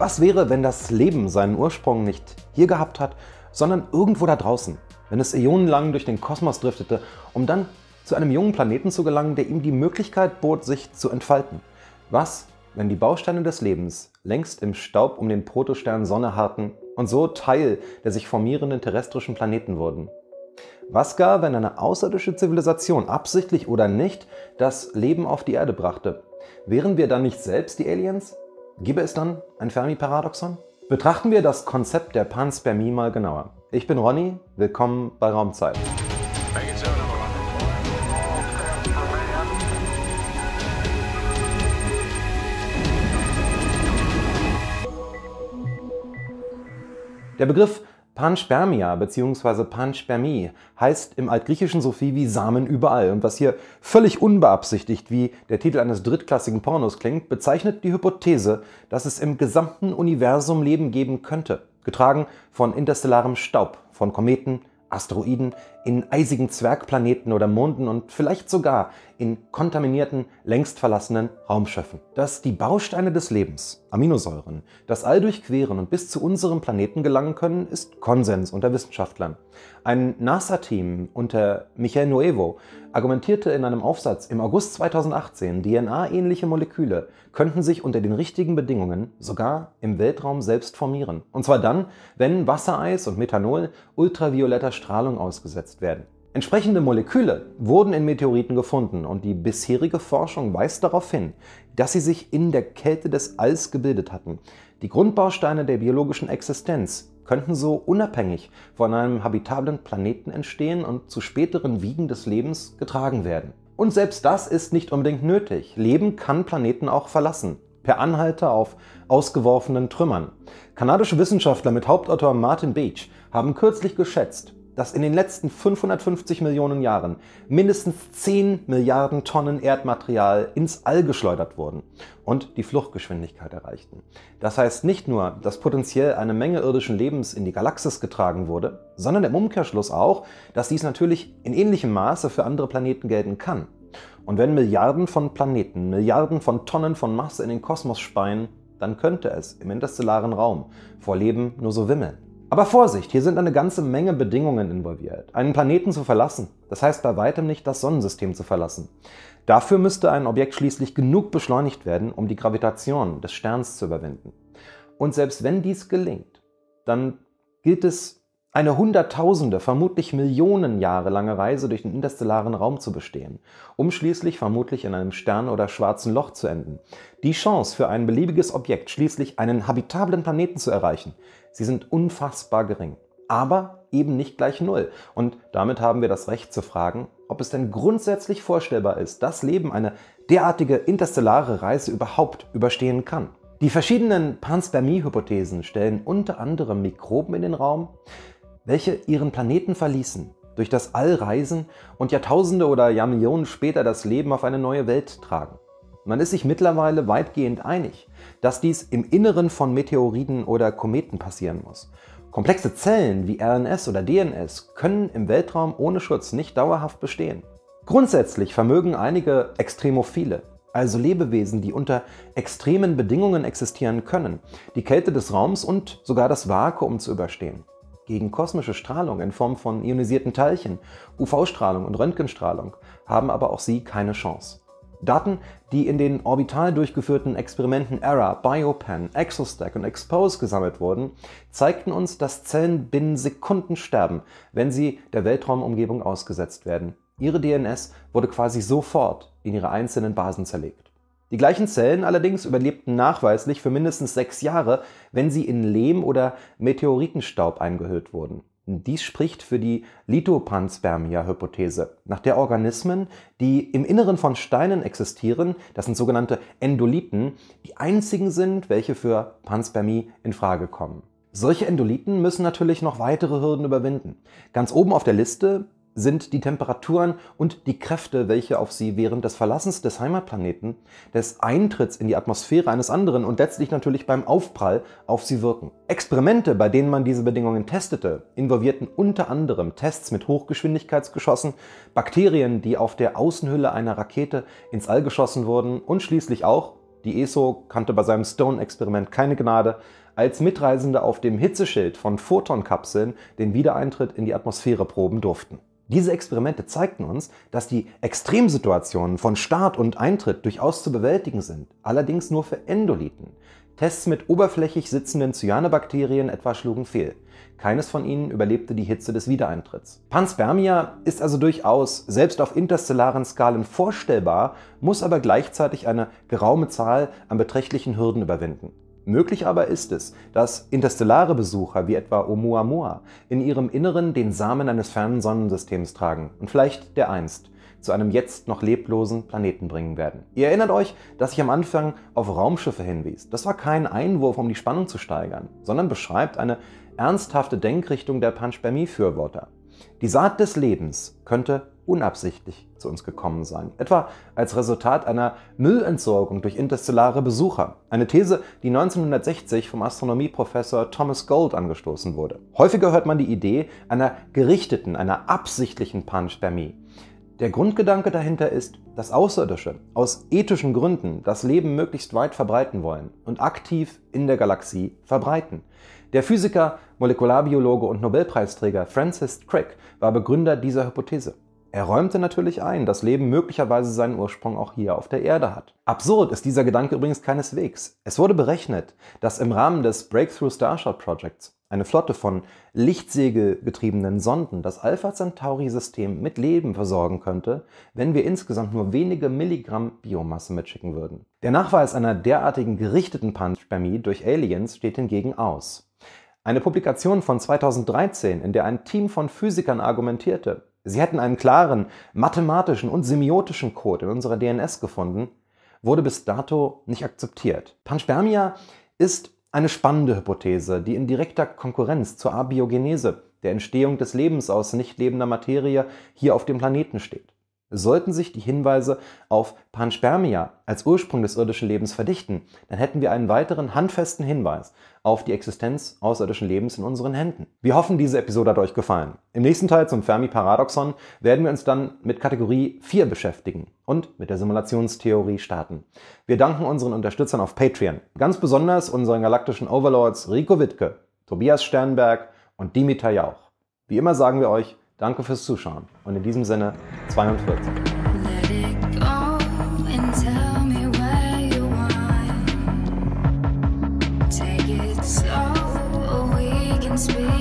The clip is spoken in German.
Was wäre, wenn das Leben seinen Ursprung nicht hier gehabt hat, sondern irgendwo da draußen? Wenn es äonenlang durch den Kosmos driftete, um dann zu einem jungen Planeten zu gelangen, der ihm die Möglichkeit bot, sich zu entfalten? Was, wenn die Bausteine des Lebens längst im Staub um den Protostern Sonne harrten und so Teil der sich formierenden terrestrischen Planeten wurden? Was gar, wenn eine außerirdische Zivilisation, absichtlich oder nicht, das Leben auf die Erde brachte? Wären wir dann nicht selbst die Aliens? Gäbe es dann ein Fermi-Paradoxon? Betrachten wir das Konzept der Panspermie mal genauer. Ich bin Ronny, willkommen bei Raumzeit. Der Begriff Panspermia bzw. Panspermie heißt im Altgriechischen so viel wie Samen überall. Und was hier völlig unbeabsichtigt wie der Titel eines drittklassigen Pornos klingt, bezeichnet die Hypothese, dass es im gesamten Universum Leben geben könnte. Getragen von interstellarem Staub, von Kometen, Asteroiden, in eisigen Zwergplaneten oder Monden und vielleicht sogar in kontaminierten, längst verlassenen Raumschiffen. Dass die Bausteine des Lebens, Aminosäuren, das All durchqueren und bis zu unserem Planeten gelangen können, ist Konsens unter Wissenschaftlern. Ein NASA-Team unter Michael Nuevo argumentierte in einem Aufsatz im August 2018, DNA-ähnliche Moleküle könnten sich unter den richtigen Bedingungen sogar im Weltraum selbst formieren. Und zwar dann, wenn Wassereis und Methanol ultravioletter Strahlung ausgesetzt werden. Entsprechende Moleküle wurden in Meteoriten gefunden und die bisherige Forschung weist darauf hin, dass sie sich in der Kälte des Alls gebildet hatten. Die Grundbausteine der biologischen Existenz könnten so unabhängig von einem habitablen Planeten entstehen und zu späteren Wiegen des Lebens getragen werden. Und selbst das ist nicht unbedingt nötig. Leben kann Planeten auch verlassen, per Anhalter auf ausgeworfenen Trümmern. Kanadische Wissenschaftler mit Hauptautor Martin Beach haben kürzlich geschätzt, dass in den letzten 550 Millionen Jahren mindestens 10 Milliarden Tonnen Erdmaterial ins All geschleudert wurden und die Fluchtgeschwindigkeit erreichten. Das heißt nicht nur, dass potenziell eine Menge irdischen Lebens in die Galaxis getragen wurde, sondern im Umkehrschluss auch, dass dies natürlich in ähnlichem Maße für andere Planeten gelten kann. Und wenn Milliarden von Planeten, Milliarden von Tonnen von Masse in den Kosmos speien, dann könnte es im interstellaren Raum vor Leben nur so wimmeln. Aber Vorsicht, hier sind eine ganze Menge Bedingungen involviert. Einen Planeten zu verlassen, das heißt bei weitem nicht das Sonnensystem zu verlassen. Dafür müsste ein Objekt schließlich genug beschleunigt werden, um die Gravitation des Sterns zu überwinden. Und selbst wenn dies gelingt, dann gilt es, eine Hunderttausende, vermutlich Millionen Jahre lange Reise durch den interstellaren Raum zu bestehen, um schließlich vermutlich in einem Stern- oder schwarzen Loch zu enden. Die Chance für ein beliebiges Objekt, schließlich einen habitablen Planeten zu erreichen, sie sind unfassbar gering. Aber eben nicht gleich null. Und damit haben wir das Recht zu fragen, ob es denn grundsätzlich vorstellbar ist, dass Leben eine derartige interstellare Reise überhaupt überstehen kann. Die verschiedenen Panspermie-Hypothesen stellen unter anderem Mikroben in den Raum, welche ihren Planeten verließen, durch das All reisen und Jahrtausende oder Jahrmillionen später das Leben auf eine neue Welt tragen. Man ist sich mittlerweile weitgehend einig, dass dies im Inneren von Meteoriten oder Kometen passieren muss. Komplexe Zellen wie RNS oder DNS können im Weltraum ohne Schutz nicht dauerhaft bestehen. Grundsätzlich vermögen einige Extremophile, also Lebewesen, die unter extremen Bedingungen existieren können, die Kälte des Raums und sogar das Vakuum zu überstehen. Gegen kosmische Strahlung in Form von ionisierten Teilchen, UV-Strahlung und Röntgenstrahlung haben aber auch sie keine Chance. Daten, die in den orbital durchgeführten Experimenten ERA, BioPan, ExoStack und EXPOSE gesammelt wurden, zeigten uns, dass Zellen binnen Sekunden sterben, wenn sie der Weltraumumgebung ausgesetzt werden. Ihre DNS wurde quasi sofort in ihre einzelnen Basen zerlegt. Die gleichen Zellen allerdings überlebten nachweislich für mindestens 6 Jahre, wenn sie in Lehm oder Meteoritenstaub eingehüllt wurden. Dies spricht für die Lithopanspermia-Hypothese, nach der Organismen, die im Inneren von Steinen existieren, das sind sogenannte Endolithen, die einzigen sind, welche für Panspermie in Frage kommen. Solche Endolithen müssen natürlich noch weitere Hürden überwinden. Ganz oben auf der Liste sind die Temperaturen und die Kräfte, welche auf sie während des Verlassens des Heimatplaneten, des Eintritts in die Atmosphäre eines anderen und letztlich natürlich beim Aufprall auf sie wirken. Experimente, bei denen man diese Bedingungen testete, involvierten unter anderem Tests mit Hochgeschwindigkeitsgeschossen, Bakterien, die auf der Außenhülle einer Rakete ins All geschossen wurden und schließlich auch Die ESO kannte bei seinem Stone-Experiment keine Gnade, als Mitreisende auf dem Hitzeschild von Photonkapseln den Wiedereintritt in die Atmosphäre proben durften. Diese Experimente zeigten uns, dass die Extremsituationen von Start und Eintritt durchaus zu bewältigen sind, allerdings nur für Endolithen. Tests mit oberflächig sitzenden Cyanobakterien etwa schlugen fehl. Keines von ihnen überlebte die Hitze des Wiedereintritts. Panspermia ist also durchaus, selbst auf interstellaren Skalen vorstellbar, muss aber gleichzeitig eine geraume Zahl an beträchtlichen Hürden überwinden. Möglich aber ist es, dass interstellare Besucher wie etwa Oumuamua in ihrem Inneren den Samen eines fernen Sonnensystems tragen und vielleicht dereinst zu einem jetzt noch leblosen Planeten bringen werden. Ihr erinnert euch, dass ich am Anfang auf Raumschiffe hinwies. Das war kein Einwurf, um die Spannung zu steigern, sondern beschreibt eine ernsthafte Denkrichtung der Panspermie-Befürworter. Die Saat des Lebens könnte unabsichtlich zu uns gekommen sein, etwa als Resultat einer Müllentsorgung durch interstellare Besucher. Eine These, die 1960 vom Astronomieprofessor Thomas Gold angestoßen wurde. Häufiger hört man die Idee einer gerichteten, einer absichtlichen Panspermie. Der Grundgedanke dahinter ist, dass Außerirdische aus ethischen Gründen das Leben möglichst weit verbreiten wollen und aktiv in der Galaxie verbreiten. Der Physiker, Molekularbiologe und Nobelpreisträger Francis Crick war Begründer dieser Hypothese. Er räumte natürlich ein, dass Leben möglicherweise seinen Ursprung auch hier auf der Erde hat. Absurd ist dieser Gedanke übrigens keineswegs. Es wurde berechnet, dass im Rahmen des Breakthrough Starshot Projects eine Flotte von lichtsegelgetriebenen Sonden das Alpha Centauri-System mit Leben versorgen könnte, wenn wir insgesamt nur wenige Milligramm Biomasse mitschicken würden. Der Nachweis einer derartigen gerichteten Panspermie durch Aliens steht hingegen aus. Eine Publikation von 2013, in der ein Team von Physikern argumentierte, sie hätten einen klaren mathematischen und semiotischen Code in unserer DNS gefunden, wurde bis dato nicht akzeptiert. Panspermia ist eine spannende Hypothese, die in direkter Konkurrenz zur Abiogenese, der Entstehung des Lebens aus nicht lebender Materie, hier auf dem Planeten steht. Sollten sich die Hinweise auf Panspermia als Ursprung des irdischen Lebens verdichten, dann hätten wir einen weiteren handfesten Hinweis auf die Existenz außerirdischen Lebens in unseren Händen. Wir hoffen, diese Episode hat euch gefallen. Im nächsten Teil zum Fermi-Paradoxon werden wir uns dann mit Kategorie 4 beschäftigen und mit der Simulationstheorie starten. Wir danken unseren Unterstützern auf Patreon, ganz besonders unseren galaktischen Overlords Rico Wittke, Tobias Sternberg und Dimitar Jauch. Wie immer sagen wir euch, danke fürs Zuschauen und in diesem Sinne 42. Speak